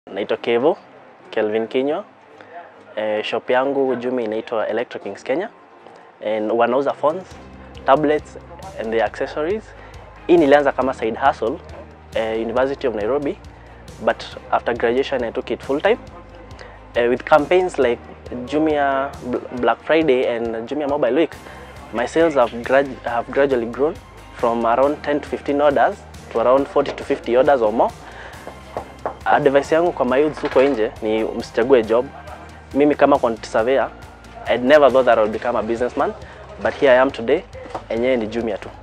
Naitwa Kelvin Kinyua. Shop yangu Jumia inaitwa Electro Kings Kenya. And wanauza phones, tablets and the accessories. Hii nilianza kama side hustle, University of Nairobi, but after graduation I took it full time. With campaigns like Jumia Black Friday and Jumia Mobile Week, my sales have gradually grown from around 10 to 15 orders to around 40 to 50 orders or more. Advice yangu kwa mayouth huko nje ni msichague job. Mimi kama quantity surveyor, I'd never thought that I would become a businessman, but here I am today, enyewe ni Jumia tu.